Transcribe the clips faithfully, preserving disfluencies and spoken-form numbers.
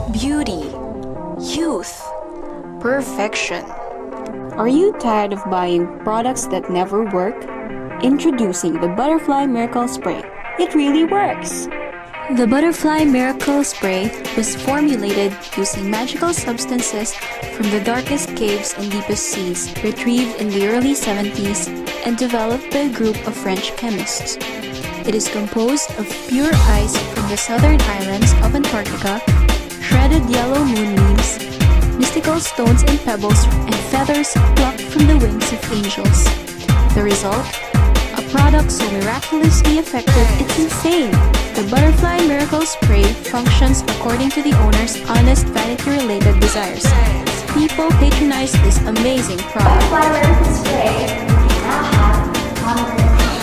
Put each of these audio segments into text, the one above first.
beauty, youth, perfection. Are you tired of buying products that never work? Introducing the Butterfly Miracle Spray. It really works! The Butterfly Miracle Spray was formulated using magical substances from the darkest caves and deepest seas, retrieved in the early seventies and developed by a group of French chemists. It is composed of pure ice from the southern islands of Antarctica, shredded yellow moonbeams, mystical stones and pebbles, and feathers plucked from the wings of angels. The result? A product so miraculously effective it's insane! The Butterfly Miracle Spray functions according to the owner's honest vanity-related desires. People patronize this amazing product. Butterfly Miracle Spray now have one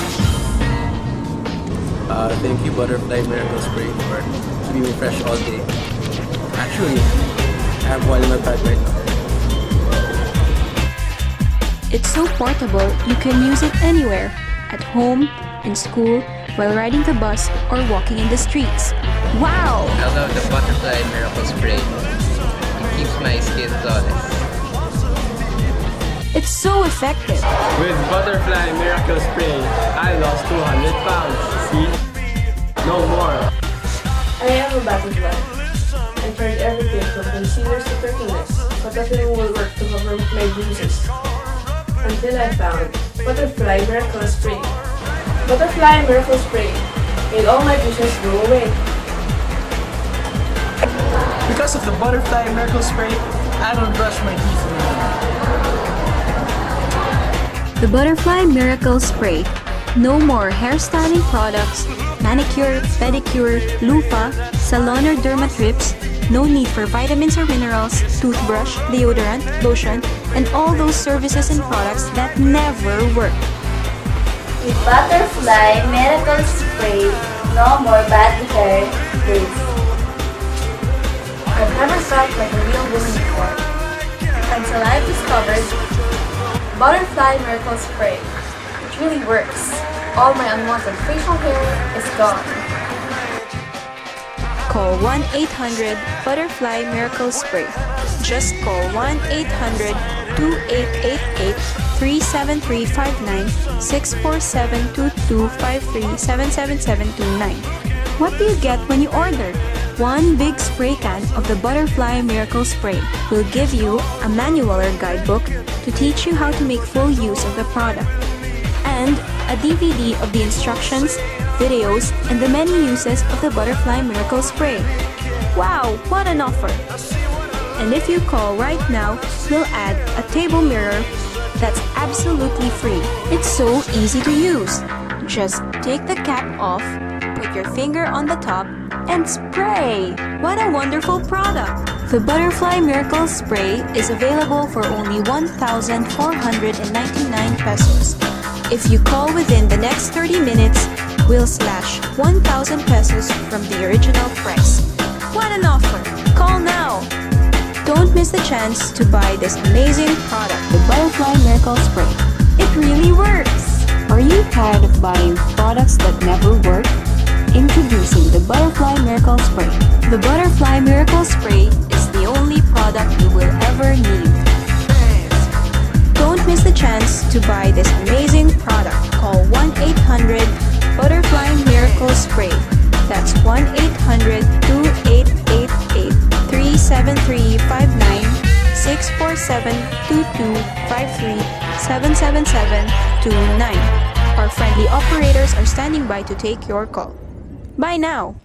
Uh, thank you, Butterfly Miracle Spray, for keeping me fresh all day. Actually, I have one in my bag right now. It's so portable, you can use it anywhere. At home, in school, while riding the bus, or walking in the streets. Wow! I love the Butterfly Miracle Spray. It keeps my skin flawless. It's so effective. With Butterfly Miracle Spray, I lost two hundred pounds. See? No more. I am a butterfly. I tried everything from concealers to turtlenecks, but nothing will work to cover my bruises. Until I found Butterfly Miracle Spray. Butterfly Miracle Spray made all my bruises go away. Because of the Butterfly Miracle Spray, I don't brush my teeth anymore. The Butterfly Miracle Spray. No more hairstyling products, manicure, pedicure, loofah, salon or derma trips. No need for vitamins or minerals, toothbrush, deodorant, lotion, and all those services and products that never work. With Butterfly Miracle Spray, no more bad hair days. I've never felt like a real woman before, until I've discovered Butterfly Miracle Spray. It really works. All my unwanted facial hair is gone. Call one eight hundred Butterfly Miracle Spray. Just call one eight hundred, two eight eight eight, three seven three five nine, six four seven, two two five three, seven seven seven two nine. What do you get when you order? One big spray can of the Butterfly Miracle Spray will give you a manual or guidebook to teach you how to make full use of the product, and a D V D of the instructions, videos, and the many uses of the Butterfly Miracle Spray. Wow, what an offer! And if you call right now, we'll add a table mirror that's absolutely free. It's so easy to use. Just take the cap off, put your finger on the top, and spray! What a wonderful product! The Butterfly Miracle Spray is available for only one thousand four hundred ninety-nine pesos. If you call within the next thirty minutes, we'll slash one thousand pesos from the original price. What an offer! Call now! Don't miss the chance to buy this amazing product, The Butterfly Miracle Spray. It really works! Are you tired of buying products that never work? Introducing the Butterfly Miracle Spray. The Butterfly Miracle Spray is the only product you will ever need. Don't miss the chance to buy this amazing product. Call one eight hundred Butterfly Miracle Spray. That's one eight hundred, two eight eight eight, three seven three five nine, six four seven, two two five three, seven seven seven two nine. Our friendly operators are standing by to take your call. Bye now!